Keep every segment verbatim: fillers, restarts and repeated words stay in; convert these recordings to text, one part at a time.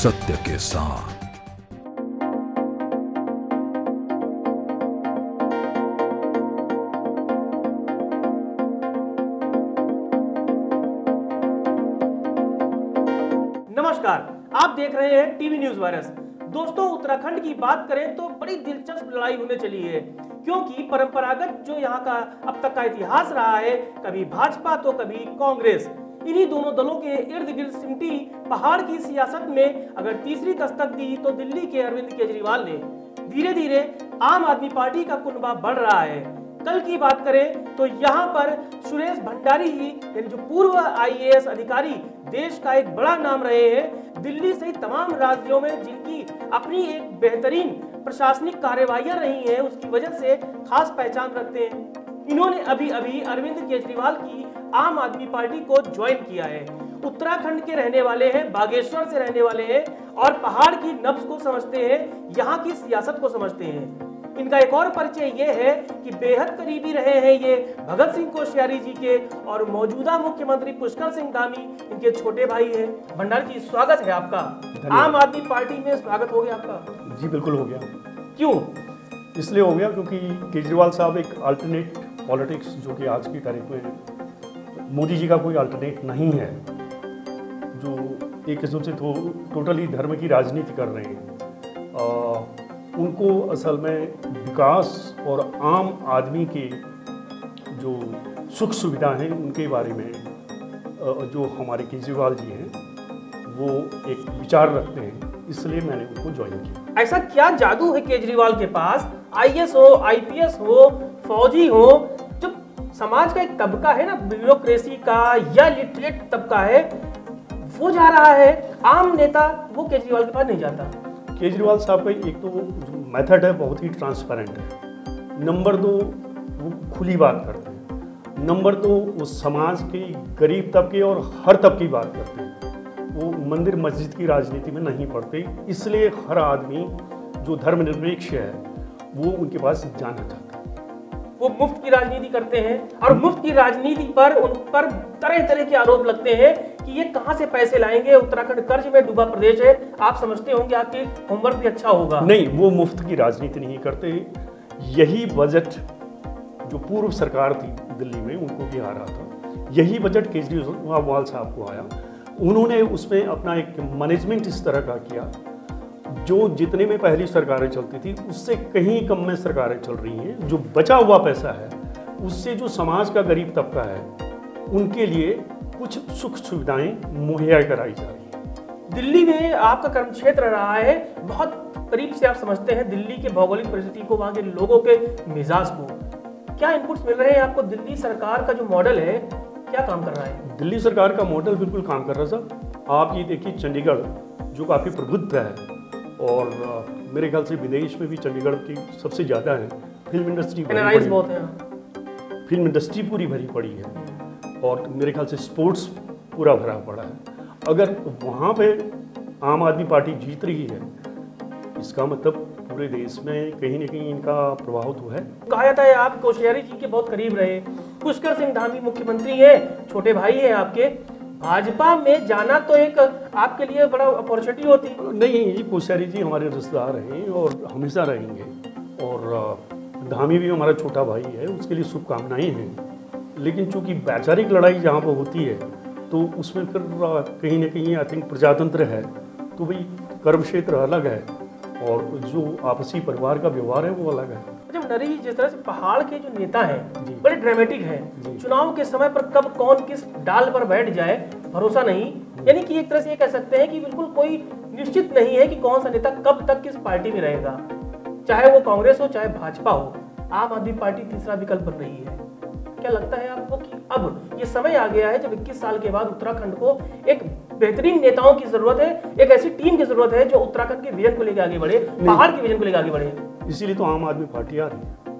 सत्य के साथ। नमस्कार, आप देख रहे हैं टीवी न्यूज वायरस। दोस्तों, उत्तराखंड की बात करें तो बड़ी दिलचस्प लड़ाई होने चली है, क्योंकि परंपरागत जो यहाँ का अब तक का इतिहास रहा है, कभी भाजपा तो कभी कांग्रेस, इन्हीं दोनों दलों के इर्द गिर्द सिमटी पहाड़ की सियासत में अगर तीसरी दस्तक दी तो दिल्ली के अरविंद केजरीवाल ने। धीरे धीरे आम आदमी पार्टी का कुनबा बढ़ रहा है। कल की बात करें तो यहाँ पर सुरेश भंडारी ही, यानी जो पूर्व आई ए एस अधिकारी, देश का एक बड़ा नाम रहे हैं, दिल्ली सहित तमाम राज्यों में जिनकी अपनी एक बेहतरीन प्रशासनिक कार्यवाहियां रही हैं, उसकी वजह से खास पहचान रखते हैं। इन्होंने अभी अभी अरविंद केजरीवाल की आम आदमी पार्टी को ज्वाइन किया है। उत्तराखंड के रहने वाले हैं, बागेश्वर से रहने वाले हैं और पहाड़ की नब्ज को समझते हैं, यहाँ की सियासत को समझते हैं। इनका एक और परिचय ये है कि बेहद करीबी रहे हैं ये भगत सिंह कोश्यारी जी के, और मौजूदा मुख्यमंत्री पुष्कर सिंह धामी इनके छोटे भाई हैं। भंडारी जी, स्वागत है आपका। आम आदमी पार्टी में स्वागत हो गया आपका? जी बिल्कुल हो गया। क्यों? इसलिए हो गया क्योंकि केजरीवाल साहब एक अल्टरनेट पॉलिटिक्स, जो कि आज की तारीख में मोदी जी का कोई अल्टरनेट नहीं है, जो एक किस्म से तो टोटली धर्म की राजनीति कर रहे हैं। आ, उनको असल में विकास और आम आदमी के जो सुख सुविधा हैं उनके बारे में जो हमारे केजरीवाल जी हैं वो एक विचार रखते हैं, इसलिए मैंने उनको ज्वाइन किया। ऐसा क्या जादू है केजरीवाल के पास? आई ए एस हो, आई पी एस हो, फौजी हो, जो समाज का एक तबका है ना, ब्यूरोक्रेसी का या लिटरेट तबका है, वो जा रहा है, आम नेता वो केजरीवाल के पास नहीं जाता। केजरीवाल साहब का एक तो जो मेथड है बहुत ही ट्रांसपेरेंट है। नंबर दो, वो खुली बात करते हैं। नंबर दो, वो समाज के गरीब तबके और हर तबके की बात करते हैं। वो मंदिर मस्जिद की राजनीति में नहीं पड़ते, इसलिए हर आदमी जो धर्मनिरपेक्ष है वो उनके पास जाना चाहता है। वो मुफ्त की राजनीति करते हैं और मुफ्त की राजनीति पर उन पर तरह तरह के आरोप लगते हैं कि ये कहां से पैसे लाएंगे, उत्तराखंड कर्ज में डूबा प्रदेश है। आप समझते होंगे आपके होमवर्क भी अच्छा होगा। नहीं, वो मुफ्त की राजनीति नहीं करते। यही बजट जो पूर्व सरकार थी दिल्ली में, उनको भी आ रहा था, यही बजट केजरीवाल साहब को आया। उन्होंने उसमें अपना एक मैनेजमेंट इस तरह का किया जो जितने में पहली सरकारें चलती थी उससे कहीं कम में सरकारें चल रही हैं। जो बचा हुआ पैसा है उससे जो समाज का गरीब तबका है उनके लिए कुछ सुख सुविधाएं मुहैया कराई जा रही हैं। दिल्ली में आपका कर्म क्षेत्र रहा है, बहुत करीब से आप समझते हैं दिल्ली के भौगोलिक परिस्थिति को, वहाँ के लोगों के मिजाज को। क्या इनपुट्स मिल रहे हैं आपको? दिल्ली सरकार का जो मॉडल है क्या काम कर रहा है? दिल्ली सरकार का मॉडल बिल्कुल काम कर रहा है साहब। आप ये देखिए, चंडीगढ़ जो काफ़ी प्रबुद्ध है और आ, मेरे ख्याल से विदेश में भी चंडीगढ़ की सबसे ज़्यादा है। फिल्म इंडस्ट्री बहुत है, फिल्म इंडस्ट्री पूरी भरी पड़ी है और मेरे ख्याल से स्पोर्ट्स पूरा भरा पड़ा है। अगर वहाँ पे आम आदमी पार्टी जीत रही है, इसका मतलब पूरे देश में कहीं ना कहीं इनका प्रभाव तो है। कहा जाता है आप कोश्यारी जी के बहुत करीब रहे। पुष्कर सिंह धामी मुख्यमंत्री है, छोटे भाई है आपके। भाजपा में जाना तो एक आपके लिए बड़ा अपॉर्चुनिटी होती। नहीं, ये कोश्यारी जी हमारे रिश्तेदार हैं और हमेशा रहेंगे, और धामी भी हमारा छोटा भाई है, उसके लिए शुभकामनाएं हैं। लेकिन चूंकि वैचारिक लड़ाई जहाँ पर होती है तो उसमें फिर कहीं ना कहीं आई थिंक प्रजातंत्र है, तो भाई कर्म क्षेत्र अलग है और जो आपसी परिवार का व्यवहार है वो अलग है। जब नरी जिस तरह से पहाड़ के जो नेता हैं बड़े ड्रामेटिक हैं, चुनाव के समय पर कब कौन किस डाल पर बैठ जाए भरोसा नहीं, यानी कि एक तरह से ये कह सकते हैं कि बिल्कुल कोई निश्चित नहीं है कि कौन सा नेता कब तक किस पार्टी में रहेगा, चाहे वो कांग्रेस हो चाहे भाजपा हो। आम आदमी पार्टी तीसरा विकल्प बन रही है। क्या लगता है आपको कि अब ये समय आ गया है जब इक्कीस साल के बाद उत्तराखंड को एक बेहतरीन नेताओं की जरूरत है, एक ऐसी टीम की जरूरत है जो उत्तराखंड के विजन को लेकर आगे बढ़े, पहाड़ के विजन को लेकर आगे बढ़े? इसीलिए तो आम आदमी पार्टी आ रही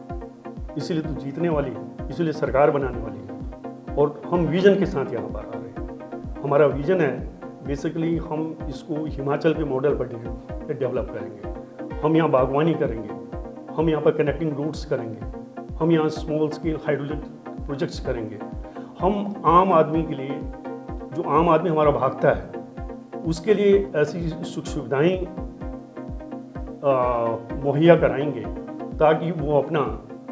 है, इसीलिए तो जीतने वाली है, इसीलिए सरकार बनाने वाली है और हम विजन के साथ यहाँ पर आ रहे हैं। हमारा विजन है बेसिकली हम इसको हिमाचल के मॉडल पर डेवलप करेंगे। हम यहाँ बागवानी करेंगे, हम यहाँ पर कनेक्टिंग रूट्स करेंगे, हम यहाँ स्मॉल स्केल हाइड्रोजन प्रोजेक्ट्स करेंगे। हम आम आदमी के लिए, जो आम आदमी हमारा भागता है उसके लिए ऐसी सुख सुविधाएं मुहैया कराएंगे ताकि वो अपना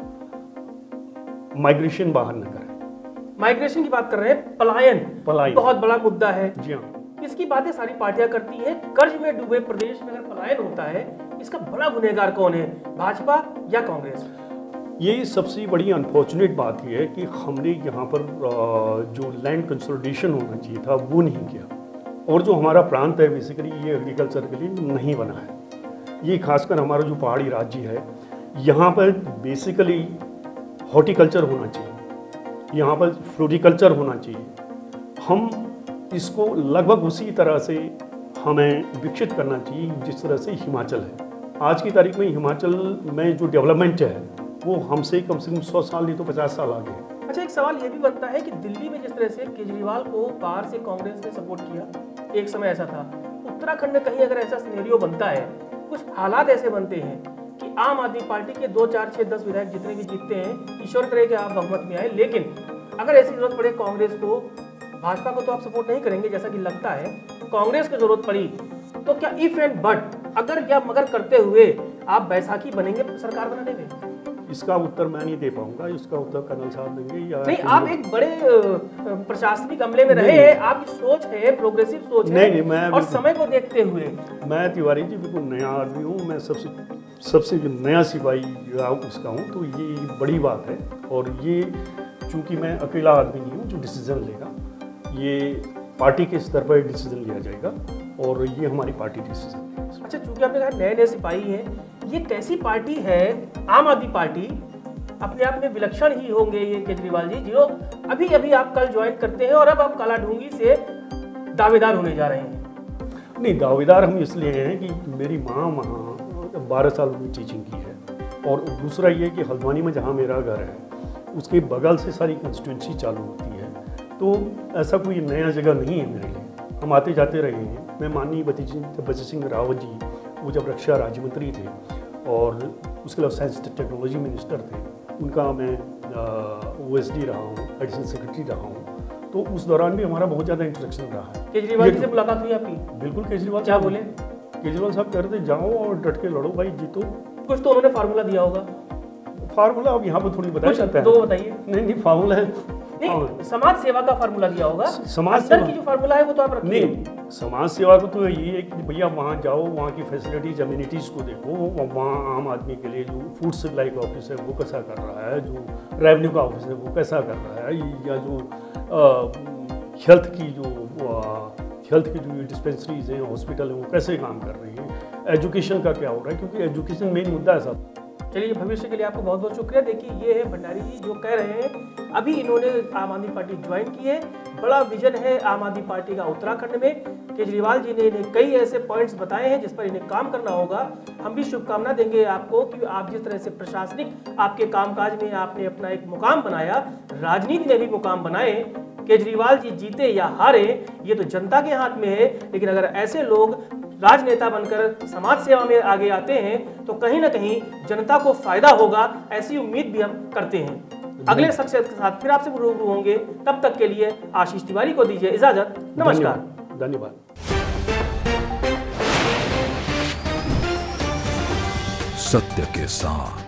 माइग्रेशन बाहर न करें। माइग्रेशन की बात कर रहे हैं, पलायन पलायन बहुत बड़ा मुद्दा है। जी हाँ, इसकी बातें सारी पार्टियां करती हैं। कर्ज में डूबे प्रदेश में अगर पलायन होता है, इसका बड़ा गुनहगार कौन है, भाजपा या कांग्रेस? ये सबसे बड़ी अनफॉर्चुनेट बात यह है कि हमने यहाँ पर जो लैंड कंसोलिडेशन होना चाहिए था वो नहीं किया, और जो हमारा प्रांत है बेसिकली ये एग्रीकल्चर के लिए नहीं बना है। ये खासकर हमारा जो पहाड़ी राज्य है, यहाँ पर बेसिकली हॉर्टिकल्चर होना चाहिए, यहाँ पर फ्लोरिकल्चर होना चाहिए। हम इसको लगभग उसी तरह से हमें विकसित करना चाहिए जिस तरह से हिमाचल है। आज की तारीख में हिमाचल में जो डेवलपमेंट है वो हमसे कम से कम सौ साल नहीं तो पचास साल आगे है। अच्छा, एक सवाल ये भी बनता है कि दिल्ली में जिस तरह से केजरीवाल को बाहर से कांग्रेस ने सपोर्ट किया, एक समय ऐसा था, उत्तराखंड में कहीं अगर ऐसा सिनेरियो बनता है, कुछ हालात ऐसे बनते हैं कि आम आदमी पार्टी के दो चार छः दस विधायक जितने भी जीतते हैं, ईश्वर करे कि आप बहुमत में आए, लेकिन अगर ऐसी जरूरत पड़े कांग्रेस को, भाजपा को तो आप सपोर्ट नहीं करेंगे जैसा कि लगता है, कांग्रेस को जरूरत पड़ी तो क्या इफ एंड बट अगर या मगर करते हुए आप बैसाखी बनेंगे सरकार बनाने में? इसका उत्तर मैं नहीं दे पाऊंगा, इसका उत्तर कर्नल साहब देंगे या नहीं। आप एक बड़े प्रशासनिक अमले में रहे हैं, आपकी सोच है, प्रोग्रेसिव सोच नहीं, है, नहीं, मैं और समय को देखते हुए। मैं तिवारी जी बिल्कुल नया आदमी हूँ, मैं सबसे सबसे जो नया सिपाही उसका हूँ, तो ये बड़ी बात है। और ये चूँकि मैं अकेला आदमी नहीं हूँ जो डिसीजन लेगा, ये पार्टी के स्तर पर डिसीजन लिया जाएगा और ये हमारी पार्टी डिसीजन है। अच्छा, चूंकि आपने कहा नए नए सिपाही हैं, ये कैसी पार्टी है? आम आदमी पार्टी अपने आप में विलक्षण ही होंगे ये केजरीवाल जी, जो अभी अभी आप कल ज्वाइन करते हैं और अब आप काला ढूंगी से दावेदार होने जा रहे हैं। नहीं, दावेदार हम इसलिए हैं कि मेरी माँ वहाँ बारह साल में टीचिंग की है, और दूसरा ये कि हल्द्वानी में जहाँ मेरा घर है उसके बगल से सारी कंस्टिट्यूंसी चालू होती है, तो ऐसा कोई नया जगह नहीं है मेरे लिए। हम आते जाते रहे हैं। मैं माननीय बची सिंह रावत जी, वो जब रक्षा राज्य मंत्री थे और उसके अलावा साइंस टेक्नोलॉजी मिनिस्टर थे, उनका मैं ओ एस डी रहा हूँ, एडिशनल सेक्रेटरी रहा हूँ, तो उस दौरान भी हमारा बहुत ज़्यादा इंटरेक्शन रहा है। केजरीवाल जी से मुलाकात हुई आपकी? बिल्कुल। केजरीवाल क्या बोले? केजरीवाल साहब कह रहे थे जाओ और डट के लड़ो भाई, जीतो। कुछ तो उन्होंने फार्मूला दिया होगा। फार्मूला अब यहाँ पर थोड़ी बताया जाता है। दो बताइए। नहीं नहीं, फार्मूला है नहीं, समाज सेवा का फार्मूला दिया होगा। समाज सेवा की जो फार्मूला है वो तो आप रखिए। नहीं, समाज सेवा को तो ये है कि भैया वहाँ जाओ, वहाँ की फैसिलिटीज अम्यूनिटीज़ को देखो, वहाँ आम आदमी के लिए जो फूड सप्लाई का ऑफिस है वो कैसा कर रहा है, जो रेवेन्यू का ऑफिस है वो कैसा कर रहा है, या जो हेल्थ की जो हेल्थ की जो डिस्पेंसरीज हैं, हॉस्पिटल हैं, वो कैसे काम कर रही हैं, एजुकेशन का क्या हो रहा है, क्योंकि एजुकेशन मेन मुद्दा है साहब। चलिए, भविष्य के लिए आपको बहुत बहुत शुक्रिया। देखिए, ये है भंडारी जी जो कह रहे हैं अभी इन्होंने आम आदमी पार्टी ज्वाइन की है, बड़ा विजन है आम आदमी पार्टी का उत्तराखंड में। केजरीवाल जी ने इन्हें कई ऐसे पॉइंट्स बताए हैं जिस पर इन्हें काम करना होगा। हम भी शुभकामना देंगे आपको कि आप जिस तरह से प्रशासनिक आपके कामकाज में आपने अपना एक मुकाम बनाया, राजनीति में भी मुकाम बनाए। केजरीवाल जी जीते या हारे ये तो जनता के हाथ में है, लेकिन अगर ऐसे लोग राजनेता बनकर समाज सेवा में आगे आते हैं तो कहीं ना कहीं जनता को फायदा होगा, ऐसी उम्मीद भी हम करते हैं। अगले शख्सियत के साथ फिर आपसे रूबरू होंगे, तब तक के लिए आशीष तिवारी को दीजिए इजाजत। नमस्कार। धन्यवाद। सत्य के साथ।